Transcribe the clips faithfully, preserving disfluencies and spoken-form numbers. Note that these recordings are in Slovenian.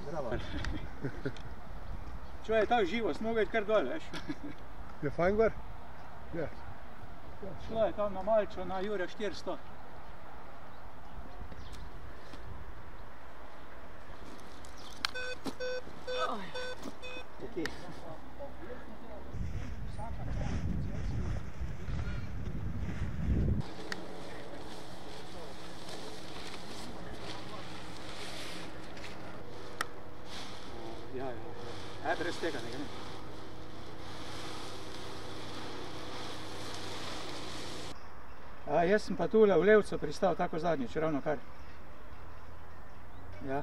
Zdravo. Čo je tako živo, smo ga iti kar dol, veš. Je fajn gor? Je. Šlo je tam na Malčo, na Jure štiristo. Tukaj. Ja, ja, ja. E, brez tega ne gre. A, jaz sem pa tule v Levcu pristal tako zadnjič, ravno kar. Ja.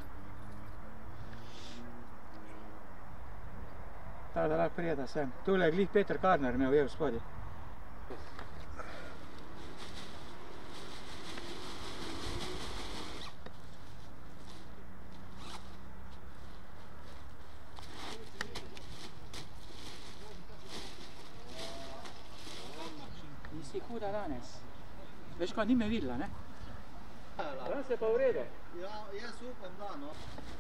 Tako da lahko prijeda sem. Tule je glih Peter Karner me ujel spodaj. Nisi huda danes. Veš kaj, ni me videla, ne? Danes je pa v redu. Ja, jaz upam, da, no.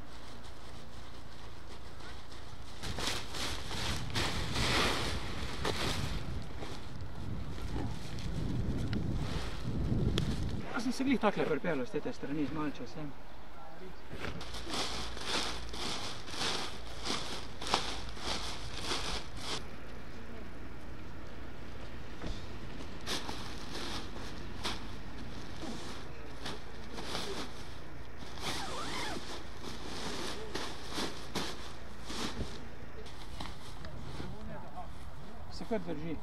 Jaz sem se glih takle pripeljal z te strani, z Malča sem. Se kar drži.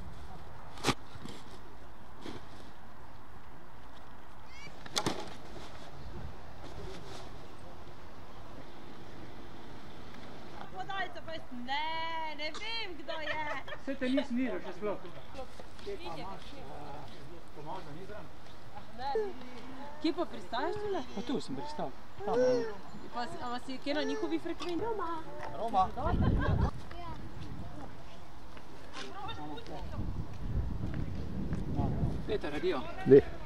Podajte pa jaz, ne, ne vem, kdo je. Saj te nisem videl še sploh. Kje pa imaš pomaža, ni zraven? Kje pa pristajaš tule? Pa tu sem pristal. Pa si kje na njihovi frekvenci? Roma. Roma. Peter, adijo. Ne.